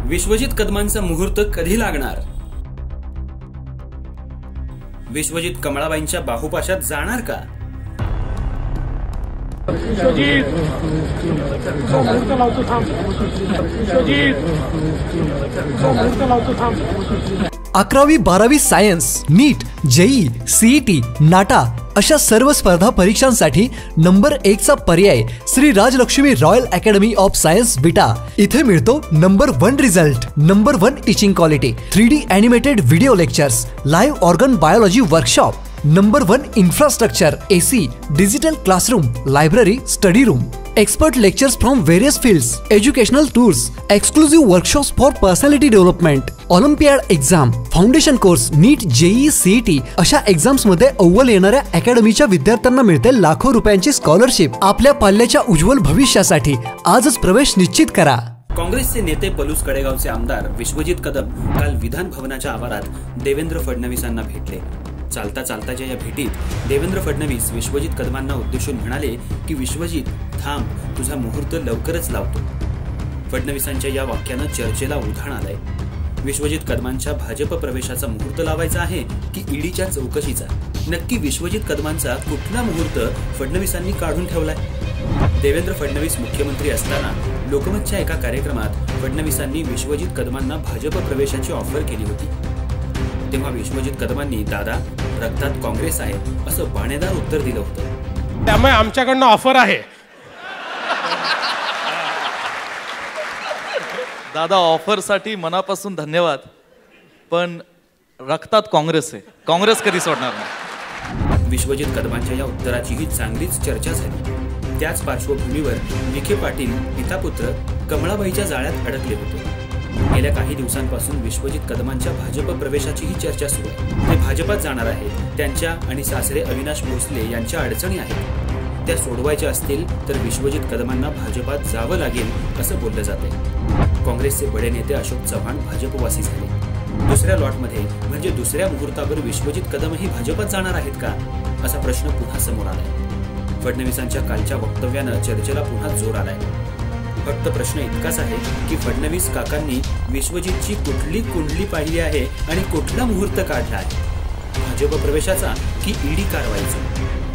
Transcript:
विश्वजित कदमांचा मुहूर्त कधी लागणार? विश्वजित कमळाबाईंच्या बाहुपाशात जाणार का? विश्वजित 11वी 12वी science, NEET, JEE, CET, NATA अशा सर्व स्पर्धा परीक्षांसाठी नंबर 1 चा पर्याय Shri Rajlaxmi royal academy of science Vita. इथे मिळतो number 1 result, number 1 teaching quality, 3D animated video lectures, live organ biology workshop, number 1 infrastructure, AC, digital classroom, library, study room, expert lectures from various fields, educational tools, exclusive workshops for personality development, Olympiad exam, foundation course, NEET, JEE, CET अशा exams मध्ये अव्वल येणाऱ्या अकॅडमीच्या विद्यार्थ्यांना मिळते लाखो रुपयांची scholarship. आपल्या पाल्याच्या उज्ज्वल भविष्यासाठी आजच प्रवेश निश्चित करा। काँग्रेसचे नेते पलूस कडेगावचे आमदार विश्वजित कदम काल विधान भवनाच्या आवारात देवेंद्र फडणवीसांना भेटले। चालता चालताच्या या भेटीत देवेंद्र फडणवीस विश्वजित कदमांना उद्देशून म्हणाले की विश्वजित थांब, तुझा मुहूर्त लवकरच लावतो। फडणवीसांच्या या वाक्यानं चर्चेला उधाण आलंय। विश्वजित कदमांच्या भाजप प्रवेशाचा मुहूर्त लावायचा आहे की ईडीच्या चौकशीचा? नक्की विश्वजित कदमांचा कुठला मुहूर्त फडणवीसांनी काढून ठेवलाय? देवेंद्र फडणवीस मुख्यमंत्री असताना लोकमतच्या एका कार्यक्रमात फडणवीसांनी विश्वजित कदमांना भाजप प्रवेशाची ऑफर केली होती। तेव्हा विश्वजित कदमांनी दादा, रक्तात काँग्रेस आहे असं बाणेदार उत्तर दिलं होतं। त्यामुळे आमच्याकडनं ऑफर आहे। दादा, ऑफरसाठी मनापासून धन्यवाद, पण रक्तात काँग्रेस आहे, काँग्रेस कधी सोडणार नाही। विश्वजित कदमांच्या या उत्तराचीही चांगलीच चर्चा झाली। त्याच पार्श्वभूमीवर विखे पाटील पितापुत्र कमळाबाईच्या जाळ्यात अडकले होते। गेल्या काही दिवसांपासून विश्वजित कदमांच्या भाजप प्रवेशाचीही चर्चा सुरू आहे। ते भाजपात जाणार आहेत। त्यांच्या आणि सासरे अविनाश भोसले यांच्या अडचणी आहेत, त्या सोडवायच्या असतील तर विश्वजित कदमांना भाजपात जावं लागेल असं बोललं जातंय। काँग्रेसचे बडे नेते अशोक चव्हाण भाजपवासी झाले। दुसऱ्या लॉटमध्ये म्हणजे दुसऱ्या मुहूर्तावर विश्वजित कदमही भाजपात जाणार आहेत का असा प्रश्न पुन्हा समोर आलाय। फडणवीसांच्या कालच्या वक्तव्यानं चर्चेला पुन्हा जोर आलाय। फक्त प्रश्न इतकाच आहे की फडणवीस काकांनी विश्वजितची कुठली कुंडली पाहिली आहे आणि कुठला मुहूर्त काढला आहे, भाजप प्रवेशाचा की ईडी कारवाईचा?